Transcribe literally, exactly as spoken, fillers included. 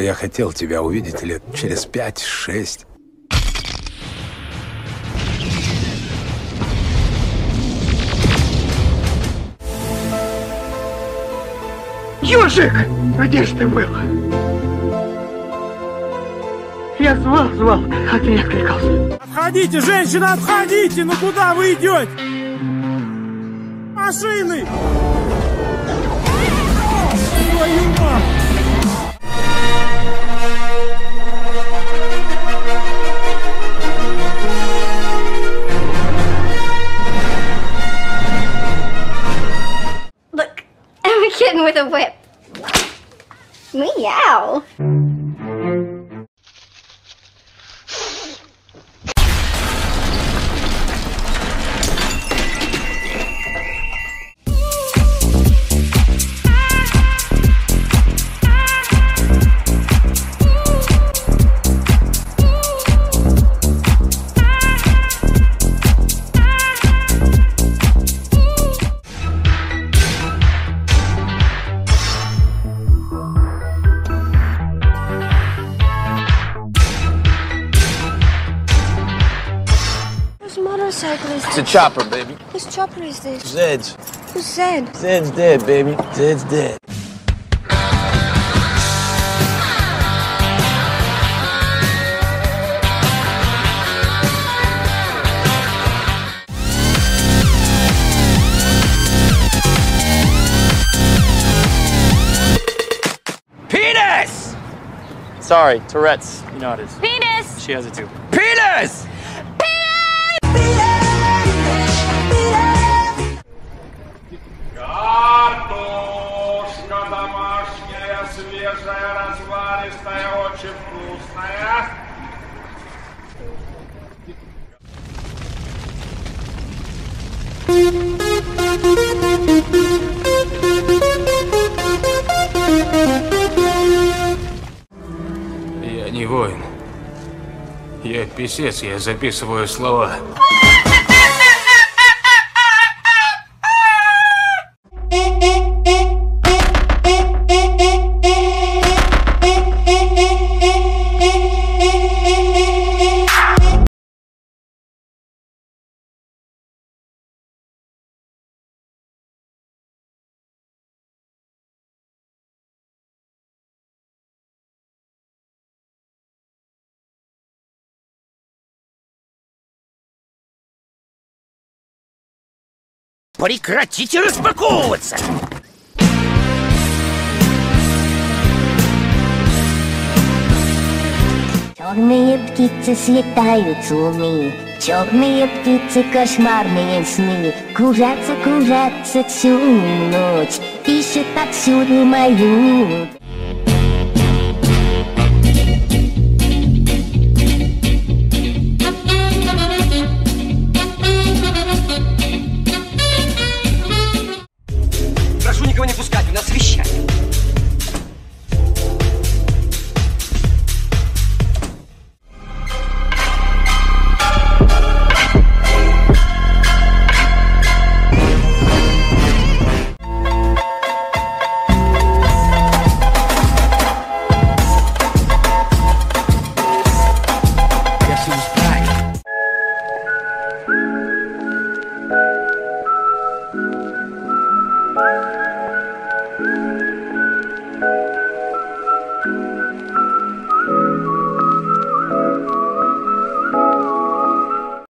бы я хотел тебя увидеть лет через пять-шесть. Ёжик! Где ж ты был? Я звал, звал, а ты не откликался. Отходите, женщина, отходите! Ну куда вы идете? Машины! Твою мать! Look, I'm a kitten with a whip. Meow. Motorcycle is It's a chopper, baby. Whose chopper is this? Zed's. Who's Zed? Zed's dead, baby. Zed's dead. Penis! Sorry, Tourette's. You know how it is. Penis! She has it too. Penis! Картошка домашняя, свежая, разваристая, очень вкусная. Я не воин. Я писец, я записываю слова. Прекратите распаковываться! Черные птицы слетают с луны, черные птицы кошмарные сны, кружатся, кружатся всю ночь, ищут отсюда мою.